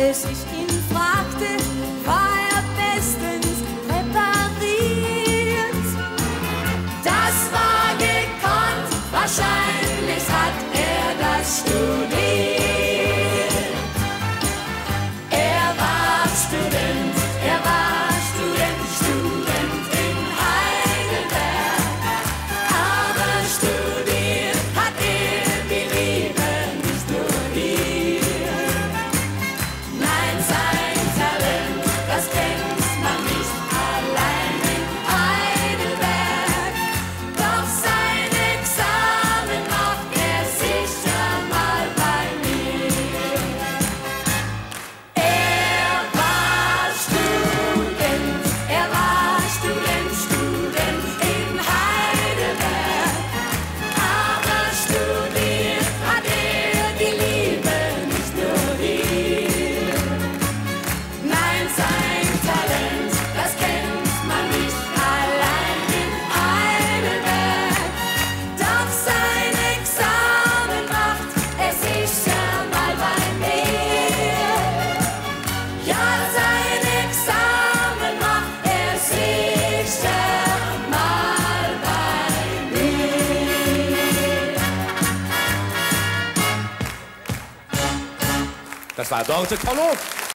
Als ich ihn fragte, war er bestens repariert. Das war gekonnt, wahrscheinlich hat er das studiert. Er war Student in Heidelberg. Aber studiert hat er die Liebe nicht nur hier. Nein, sein Talent, das kennt man nicht allein in Heidelberg. Doch sein Examen macht er sicher mal bei mir. Er war Student in Heidelberg. Aber studiert hat er die Liebe nicht nur hier. Nein, sein Talent, das kennt man nicht allein in Heidelberg. Doch sein Examen macht er sicher mal bei mir. Ja, sein Examen macht er sicher mal bei mir. Das war Dorothee Tollow.